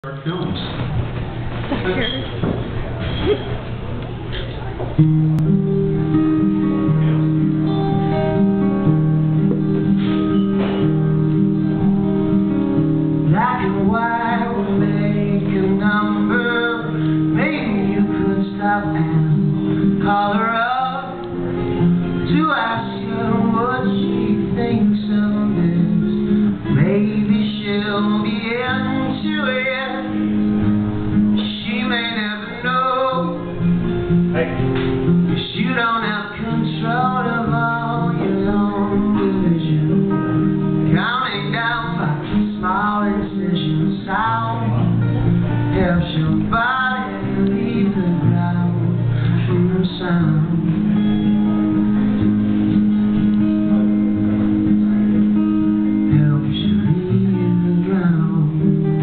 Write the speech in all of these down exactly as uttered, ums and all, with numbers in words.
Our films. Black and white would make a number. Maybe you could stop and call her up to ask her what she thinks of this. Maybe she'll be into it. She may never know. Hey. 'Cause you don't have control of all your own division. Counting down by small incision sound helps your body leave the ground from sound. Helps you leave the ground.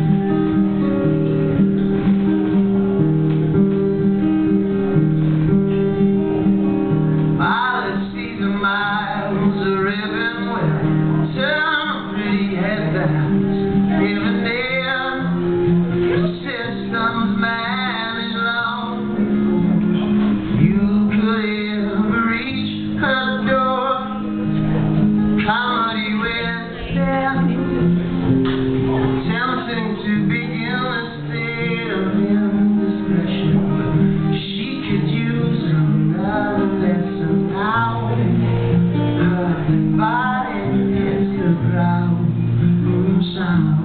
Pilots see the miles of ribbon with turn pretty headbands. Even then, the system's managed long. You could ever reach her door. Comedy with them, tempting to begin a state of indiscretion. She could use another lesson now. Her body hits the ground from sound.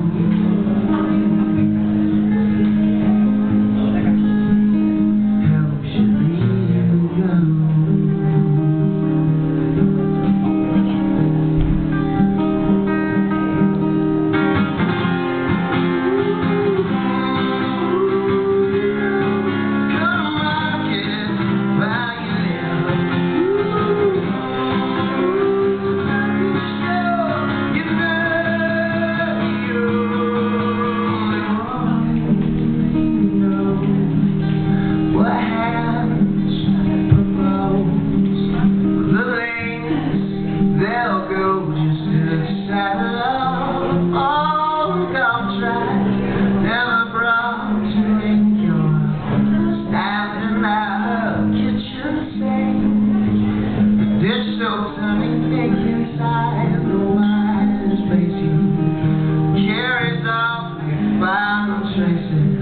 They'll go just to saddle up all the contracts never brought to make your standing at a kitchen sink. The dish soap turning pink inside the wise place you carries off your final traces.